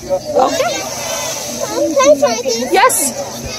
Okay. Yes.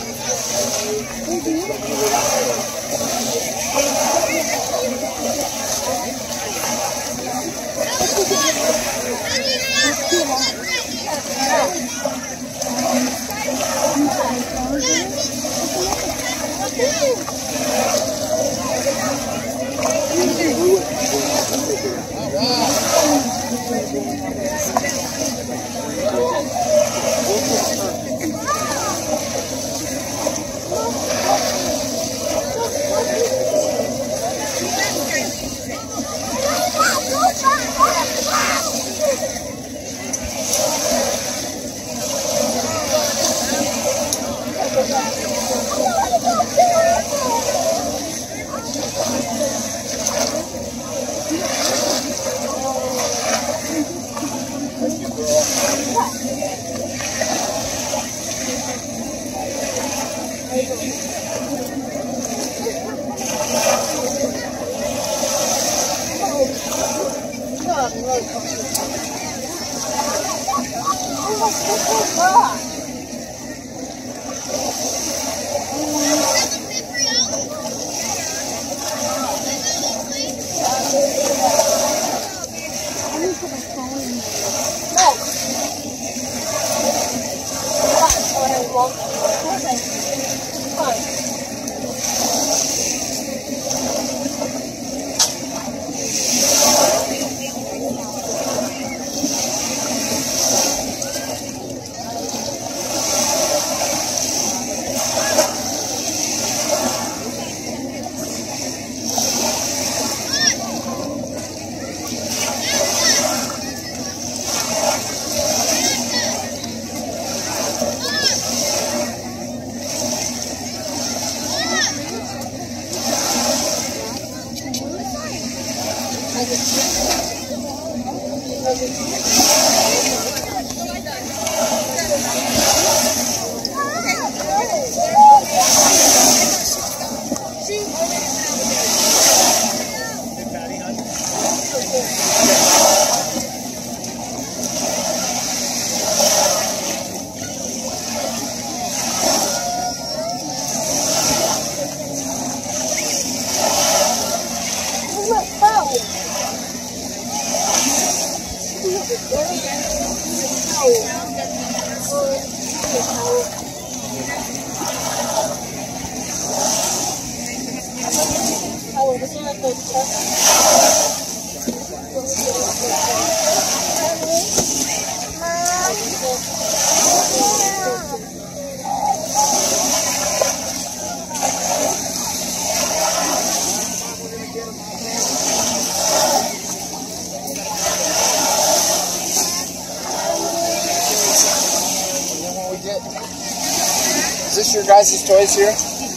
Is this your guys' toys here?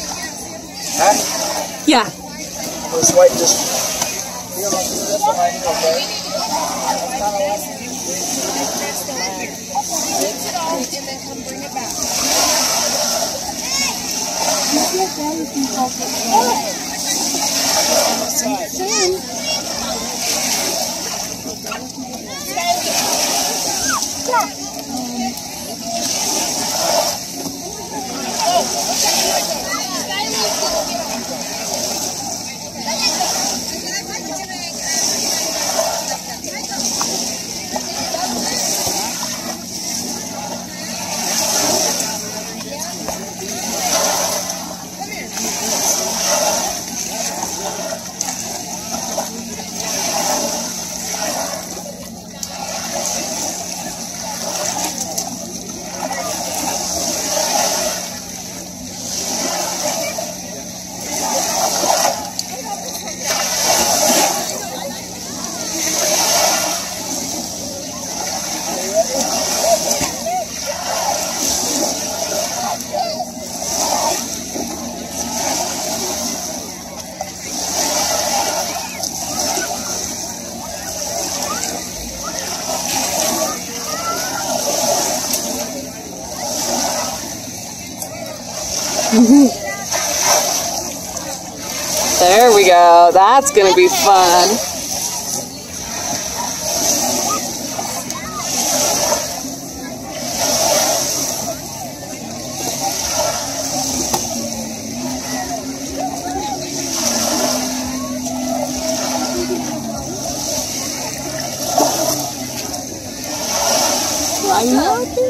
Huh? Yeah. This white just feel like this behind you, okay? Rinse it off and then come bring it back. There we go. That's going to be fun. I love it.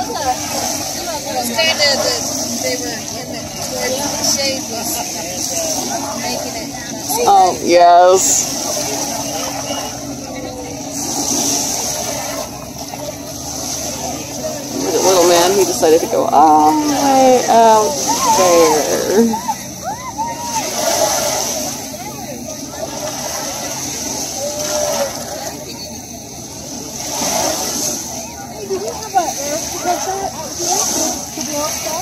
They were in the shade was making it. Oh, yes. The little man, he decided to go all the way out there. Do we have an air compressor out here to blow up stuff?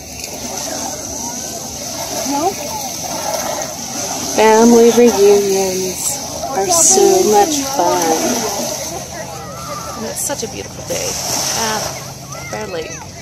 No? Family reunions are so much fun. And it's such a beautiful day at Bear Lake.